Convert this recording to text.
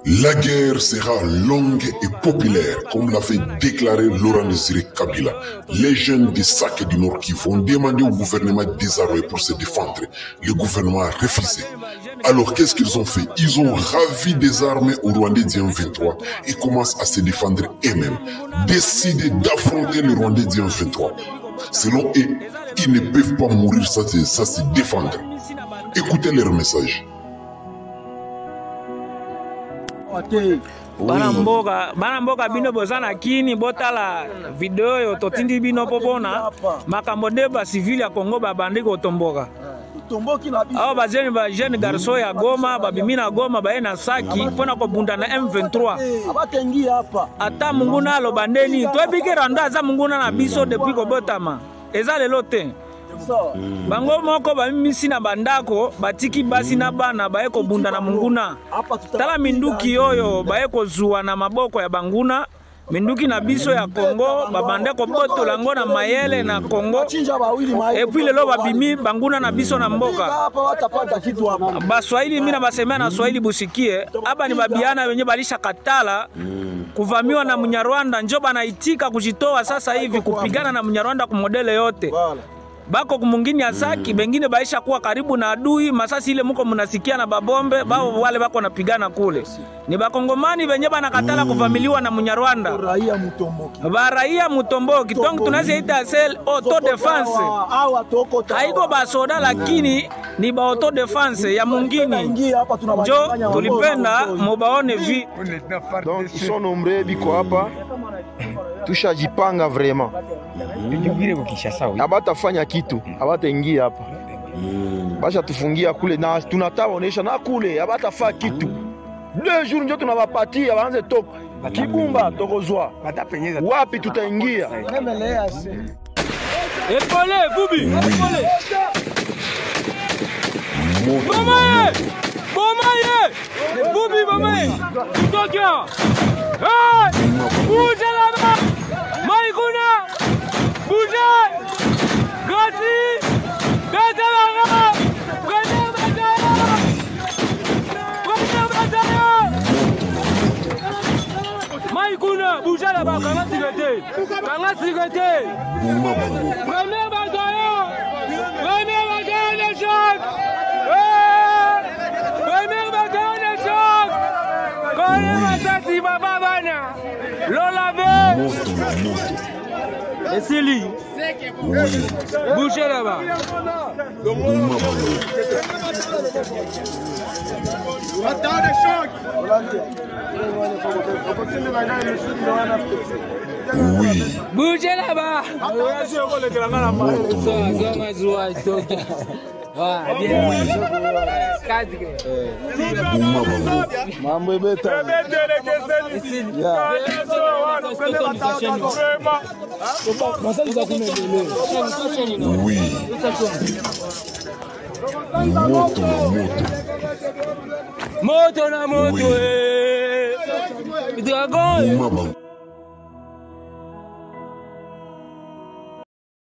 La guerre sera longue et populaire, comme l'a fait déclarer Laurent Désiré Kabila. Les jeunes du Sac et du Nord Kivu ont demandé au gouvernement de désarmer pour se défendre. Le gouvernement a refusé. Alors qu'est-ce qu'ils ont fait? Ils ont ravi des armées aux Rwandais du M23 et commencent à se défendre eux-mêmes. Décidé d'affronter les Rwandais du M23. Selon eux, ils ne peuvent pas mourir sans se défendre. Écoutez leur message. Bana mboka bino bozana kini botala video yo totindi bino popona makambo de ba civil ya Congo babandi ko tomboka awa bazeni ba jeune garçon ya Goma babimina Goma baye na Saki pona ko bunda na M23 abatengi hapa ata munguna lo bandeni to bikera ndo aza munguna na biso depuis ko botama eza lelo te bango moko bamimisi na bandako batiki basi na bana baye ko bunda na munguna tala minduki oyo baye ko zuwa na maboko ya banguna minduki na biso ya Congo babande ko botola ngo na mayele na Congo et puis lelo babimi banguna na biso na mboka baswahili mina basemea na Swahili busikie aba ni babiana wenye balisha katala kuvamiwa na Munyarwanda njo banaitika kujitoa sasa hivi kupigana na Munyarwanda kwa modele yote bako kumungini ya Saki bengine baisha kuwa karibu na adui masasi ile muko munasikia na babombe bao wale bako napigana kule ni bakongomani benye banakatala kuvamiliwa na Munyarwanda raia mutomboki donc tunaziita sel auto defense haiko basoda lakini ni ba auto defense ya mungini njo tulipenda mubaone vi donc ils sont nombreux biko hapa tushajipanga vraiment abatafanya kitu abataingia hapa basha tufungia kule na tunataonesha na kule abatafaa kitu 2 jours ndio tunawapatia waanze toka Kibumba tokozwa wapi tutaingia epole bubi epole mamaye bubi mamaye kutoka bouge là-bas Maïkouna bouge Gati Gatalana prenez bataille Maïkouna bouge là-bas kanga sécurité prenez bataille de choc prenez bataille de choc Kone matati baba bana Lola et c'est lui. Bougez là-bas. Oui. Bougez là-bas. mambo beta oui moto na moto dragon